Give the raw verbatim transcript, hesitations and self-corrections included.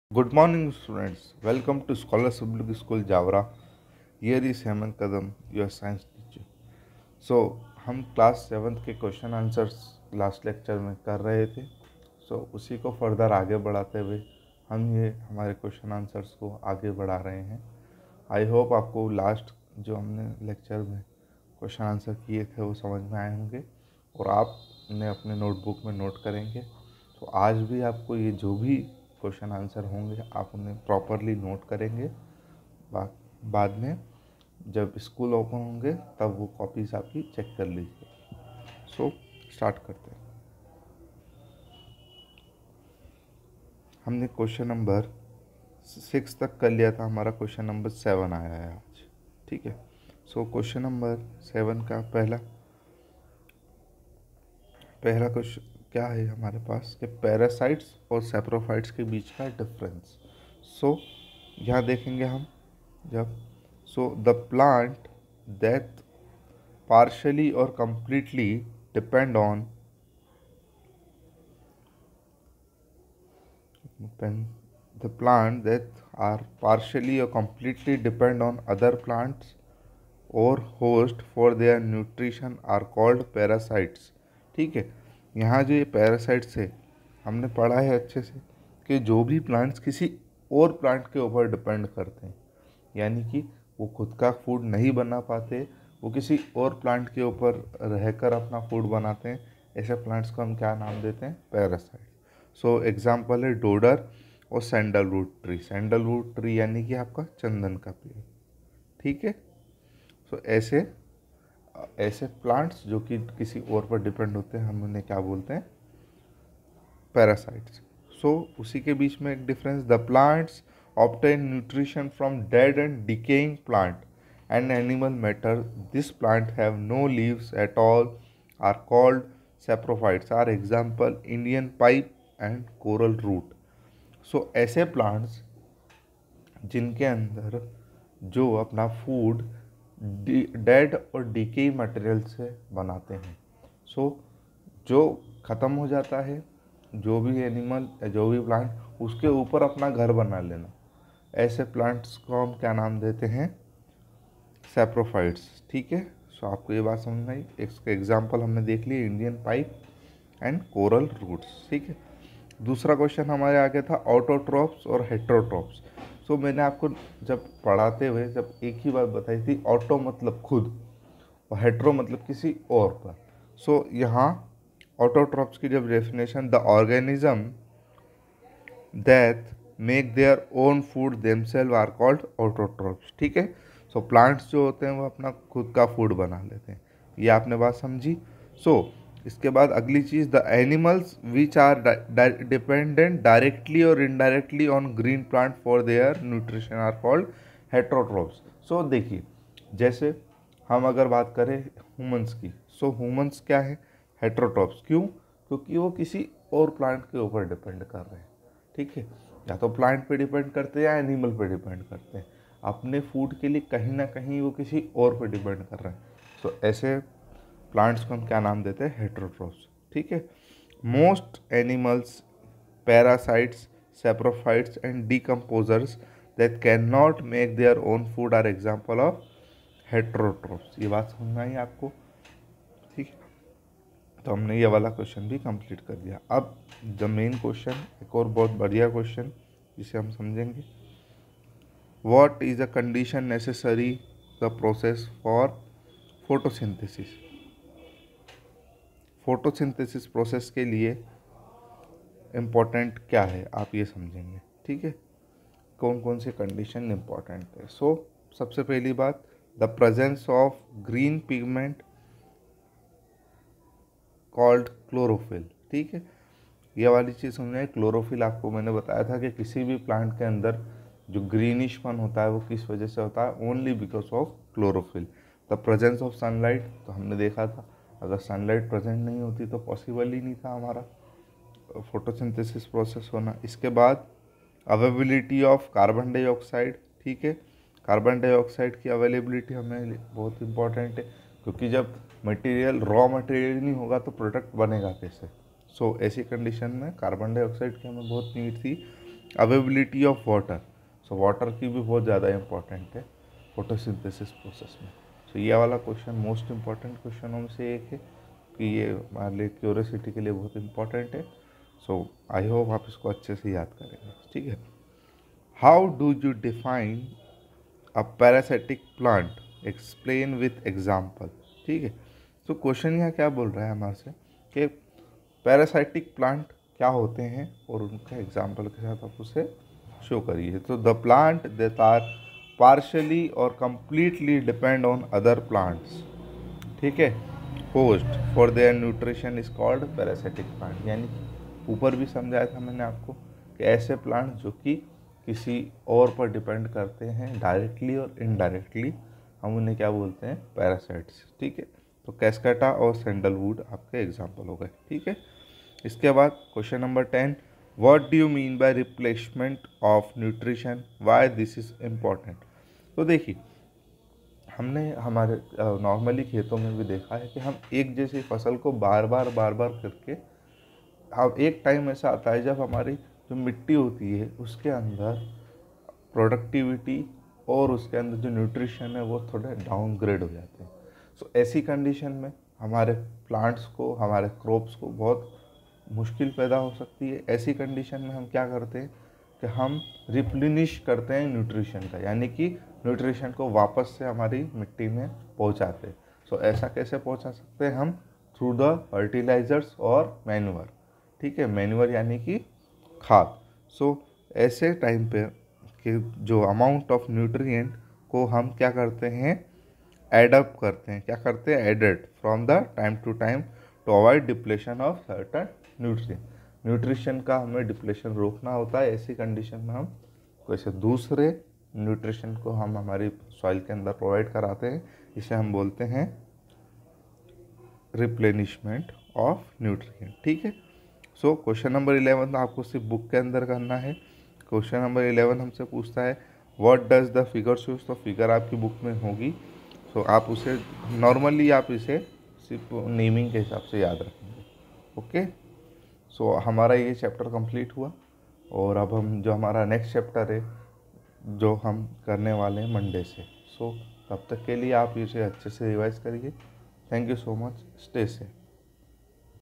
Good morning, students. Welcome to Scholar Public School Javra. Here is Hemant Kadam, your science teacher. So, हम class seventh के question answers last lecture में कर रहे थे. सो so, उसी को फर्दर आगे बढ़ाते हुए हम ये हमारे क्वेश्चन आंसर्स को आगे बढ़ा रहे हैं. आई होप आपको लास्ट जो हमने लेक्चर में क्वेश्चन आंसर किए थे वो समझ में आए होंगे और आपने अपने नोटबुक में नोट करेंगे. तो आज भी आपको ये जो भी क्वेश्चन आंसर होंगे आप उन्हें प्रॉपरली नोट करेंगे. बा, बाद में जब स्कूल ओपन होंगे तब वो कॉपीज आपकी चेक कर लीजिए. सो स्टार्ट करते हैं. हमने क्वेश्चन नंबर सिक्स तक कर लिया था. हमारा क्वेश्चन नंबर सेवन आया है आज. ठीक है. सो क्वेश्चन नंबर सेवन का पहला पहला क्वेश्चन क्या है हमारे पास कि पैरासाइट्स और सैप्रोफाइट्स के बीच का डिफरेंस. सो यहाँ देखेंगे हम जब so the plant that partially or completely depend on the plant that are partially or completely depend on other plants or host for their nutrition are called parasites. ठीक है. यहाँ जो ये पैरासाइट्स है हमने पढ़ा है अच्छे से कि जो भी प्लांट्स किसी और प्लांट के ऊपर डिपेंड करते हैं, यानी कि वो खुद का फूड नहीं बना पाते, वो किसी और प्लांट के ऊपर रहकर अपना फूड बनाते हैं, ऐसे प्लांट्स को हम क्या नाम देते हैं? पैरासाइट. सो एग्जांपल है डोडर और सैंडलवुड ट्री. सैंडलवुड ट्री यानी कि आपका चंदन का पेड़. ठीक है. सो ऐसे ऐसे प्लांट्स जो कि किसी और पर डिपेंड होते हैं हम उन्हें क्या बोलते हैं? पैरासाइट्स. सो उसी के बीच में एक difference. The plants obtain nutrition from dead and decaying plant and animal matter. This plant have no leaves at all are called saprophytes. Are example Indian pipe and coral root. So ऐसे plants जिनके अंदर जो अपना food dead और decay material से बनाते हैं. सो so, जो ख़त्म हो जाता है, जो भी एनिमल या जो भी प्लांट, उसके ऊपर अपना घर बना लेना, ऐसे प्लांट्स को हम क्या नाम देते हैं? सैप्रोफाइट्स. ठीक है. सो so, आपको ये बात समझ में आई. इसका एग्जांपल हमने देख लिया Indian pipe and coral roots. ठीक है. दूसरा क्वेश्चन हमारे आगे था ऑटोट्रॉप्स और हेट्रोट्रॉप्स. सो so, मैंने आपको जब पढ़ाते हुए जब एक ही बात बताई थी, ऑटो मतलब खुद और हेट्रो मतलब किसी और पर. सो so, यहाँ ऑटोट्रॉप्स की जब definition, the organism that make their own food themselves are called autotrophs. ठीक है. सो प्लांट्स जो होते हैं वो अपना खुद का फूड बना लेते हैं. ये आपने बात समझी. सो so, इसके बाद अगली चीज़, the animals which are dependent directly or indirectly on green plant for their nutrition are called heterotrophs. So देखिए, जैसे हम अगर बात करें ह्यूमंस की, सो so, ह्यूमंस क्या है? हेट्रोट्रॉप्स. क्यों? क्योंकि वो किसी और प्लांट के ऊपर डिपेंड कर रहे हैं. ठीक है. या तो प्लांट पे डिपेंड करते हैं या एनिमल पे डिपेंड करते हैं. अपने फूड के लिए कहीं ना कहीं वो किसी और पे डिपेंड कर रहे हैं. सो so, ऐसे प्लांट्स को हम क्या नाम देते हैं? हेट्रोट्रॉप्स. ठीक है. Most animals, parasites, saprophytes and decomposers that can not make their own food are example of heterotrophs. ये बात समझ में आई आपको? ठीक है. तो हमने ये वाला क्वेश्चन भी कंप्लीट कर दिया. अब द मेन क्वेश्चन, एक और बहुत बढ़िया क्वेश्चन जिसे हम समझेंगे. What is a condition necessary the process for photosynthesis. Photosynthesis process के लिए इम्पोर्टेंट क्या है आप ये समझेंगे. ठीक है. कौन कौन से कंडीशन इम्पोर्टेंट है. सो so, सबसे पहली बात, the presence of green pigment called chlorophyll. ठीक है. ये वाली चीज़ समझें. क्लोरोफिल आपको मैंने बताया था कि किसी भी प्लांट के अंदर जो ग्रीनिशपन होता है वो किस वजह से होता है? Only because of chlorophyll. The presence of sunlight, तो हमने देखा था अगर सनलाइट प्रेजेंट नहीं होती तो पॉसिबल ही नहीं था हमारा फोटोसिंथेसिस प्रोसेस होना. इसके बाद अवेलेबिलिटी ऑफ कार्बन डाइऑक्साइड. ठीक है. कार्बन डाइऑक्साइड की अवेलेबिलिटी हमें बहुत इंपॉर्टेंट है, क्योंकि जब मटेरियल रॉ मटेरियल नहीं होगा तो प्रोडक्ट बनेगा कैसे. सो so, ऐसी कंडीशन में कार्बन डाइऑक्साइड की हमें बहुत नीड थी. Availability of water, so water की भी बहुत ज़्यादा इंपॉर्टेंट है फोटोसिंथेसिस प्रोसेस में। सो so, ये वाला क्वेश्चन मोस्ट इम्पॉर्टेंट क्वेश्चनों में से एक है कि ये हमारे लिए क्यूरियोसिटी के लिए बहुत इंपॉर्टेंट है। सो आई होप आप इसको अच्छे से याद करेंगे, ठीक है। How do you define a parasitic plant, explain with example, ठीक है। तो क्वेश्चन यहाँ क्या बोल रहा है हमारे से कि पैरासाइटिक प्लांट क्या होते हैं और उनका एग्जाम्पल के साथ आप उसे शो करिए। तो the plant that are partially or completely depend on other plants, ठीक है, host for their nutrition is called parasitic plant. यानी कि ऊपर भी समझाया था मैंने आपको कि ऐसे प्लांट जो कि किसी और पर डिपेंड करते हैं डायरेक्टली और इनडायरेक्टली, हम उन्हें क्या बोलते हैं, पैरासाइट्स, ठीक है। तो कैस्केटा और सैंडलवुड आपके एग्जाम्पल हो गए, ठीक है। इसके बाद question number ten, what do you mean by replacement of nutrition, why this is important. तो देखिए, हमने हमारे नॉर्मली खेतों में भी देखा है कि हम एक जैसी फसल को बार बार बार बार करके, अब एक टाइम ऐसा आता है जब हमारी जो मिट्टी होती है उसके अंदर प्रोडक्टिविटी और उसके अंदर जो न्यूट्रिशन है वो थोड़े डाउनग्रेड हो जाते हैं। सो so, ऐसी कंडीशन में हमारे प्लांट्स को, हमारे क्रॉप्स को बहुत मुश्किल पैदा हो सकती है। ऐसी कंडीशन में हम क्या करते हैं कि हम रिप्लेनिश करते हैं न्यूट्रिशन का, यानी कि न्यूट्रिशन को वापस से हमारी मिट्टी में पहुंचाते हैं। सो so, ऐसा कैसे पहुंचा सकते हैं हम, थ्रू द फर्टिलाइजर्स और मैन्यूअर, ठीक है, मैन्यूअर यानी कि खाद। सो so, ऐसे टाइम पे कि जो अमाउंट ऑफ न्यूट्रिएंट को हम क्या करते हैं, एडअप करते हैं, क्या करते हैं, added from the time to time to avoid depletion of certain nutrient. Nutrition का हमें डिप्लेशन रोकना होता है। ऐसी कंडीशन में हम कैसे दूसरे न्यूट्रिशन को हम हमारी सॉइल के अंदर प्रोवाइड कराते हैं, इसे हम बोलते हैं रिप्लेनिशमेंट ऑफ न्यूट्रिएंट, ठीक है। सो क्वेश्चन नंबर इलेवन आपको सिर्फ बुक के अंदर करना है। क्वेश्चन नंबर इलेवन हमसे पूछता है what does the figure shows, तो फिगर आपकी बुक में होगी। सो so, आप उसे नॉर्मली आप इसे सिर्फ नेमिंग के हिसाब से याद रखेंगे, ओके। सो हमारा ये चैप्टर कंप्लीट हुआ और अब हम जो हमारा नेक्स्ट चैप्टर है जो हम करने वाले हैं मंडे से। सो so, तब तक के लिए आप इसे अच्छे से रिवाइज करिए। Thank you so much, stay safe.